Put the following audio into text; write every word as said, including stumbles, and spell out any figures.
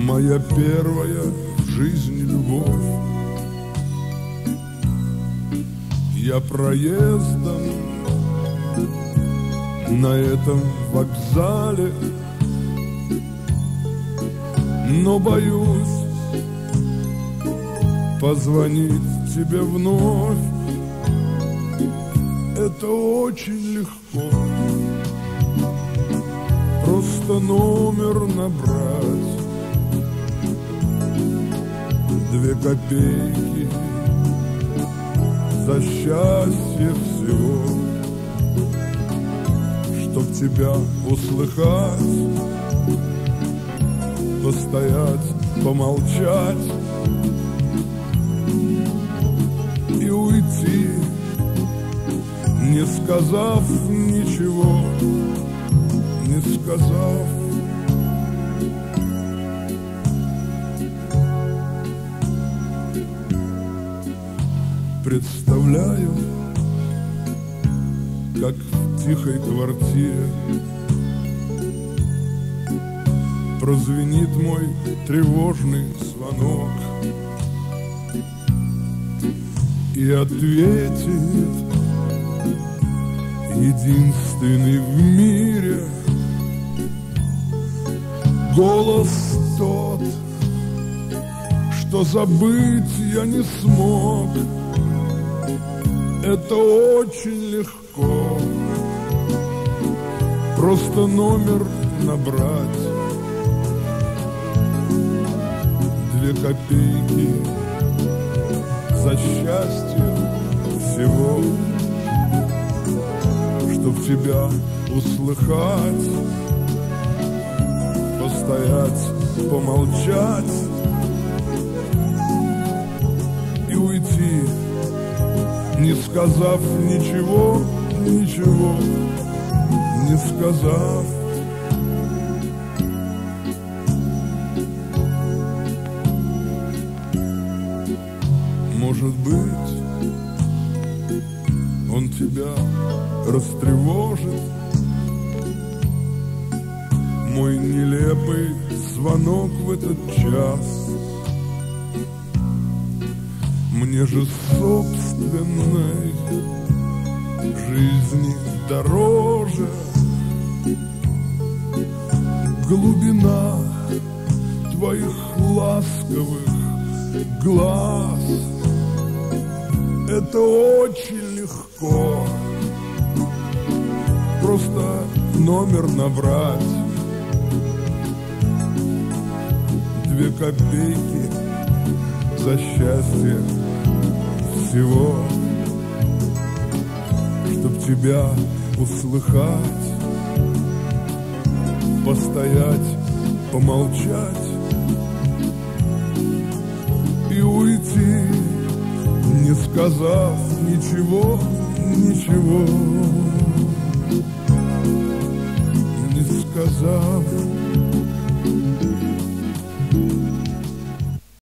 моя первая в жизни любовь. Я проездом на этом вокзале, но боюсь позвонить тебе вновь. Это очень легко, просто номер набрать. Две копейки за счастье всего, чтоб тебя услыхать, постоять, помолчать и уйти, не сказав ничего, не сказав. Представляю, как в тихой квартире прозвенит мой тревожный звонок и ответит единственный в мире голос тот, что забыть я не смог. Это очень легко, просто номер набрать. Две копейки за счастье всего, чтоб тебя услыхать, постоять, помолчать и уйти, не сказав ничего, ничего, не сказав. Может быть, он тебя растревожит, мой нелепый звонок в этот час. Мне же собственной жизни дороже глубина твоих ласковых глаз. Это очень легко, просто номер набрать. Две копейки за счастье всего, чтоб тебя услыхать, постоять, помолчать и уйти, не сказав ничего, ничего, не сказав.